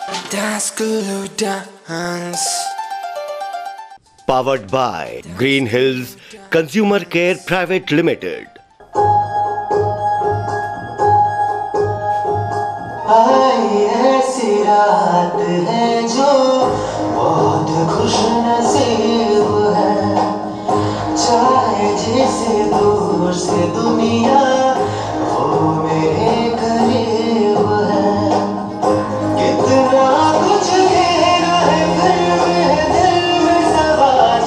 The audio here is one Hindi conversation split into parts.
Dance Guru Dance. Powered by Green Hills Consumer Care Private Limited. आई ऐसी रात है जो बहुत खुश नसीब है, चाहे जिसे दूर से दुनिया वो मेरे करीब है। कितना कुछ घेरा है फिर भी दिल में सवाल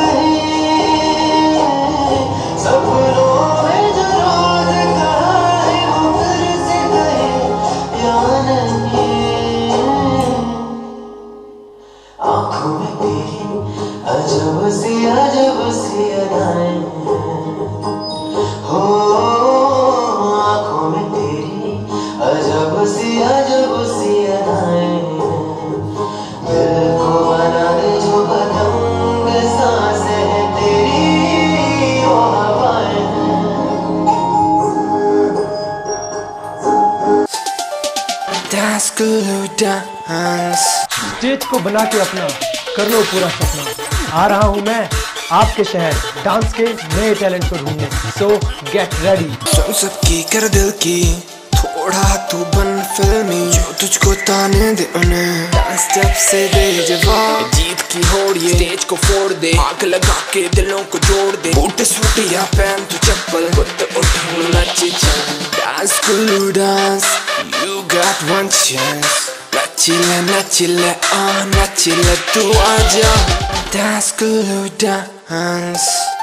कहीं, सपनों में जो रोज कहा है वो फिर से कहीं या नहीं। आँखों में तेरी अजब सी अदाएं हो, आँखों में तेरी अजब सी अदाएं, दिल को बना दे जो पतंग सांसें हैं तेरी वो हवाएं। Dance Guru Dance. स्टेज को बना के अपना कर लो पूरा सपना। आ रहा हूँ मैं आपके शहर डांस के नए टैलेंट को ढूंढने। सो गेट रेडी। सुन सबकी कर दिल की, थोड़ा तू बन फिल्मी, जो तुझको ताने दे उन्हें। डांस स्टेप से दे जवाब, जीत की होड़ ये स्टेज को फोड़ दे, आग लगा के दिलों को जोड़ दे। बूट सूट या पहन तू चप्पल, खुद उठ नची चल। Dance guru dance, you got one chance. नचिले नचिले तू आजा। Dance Guru Dance.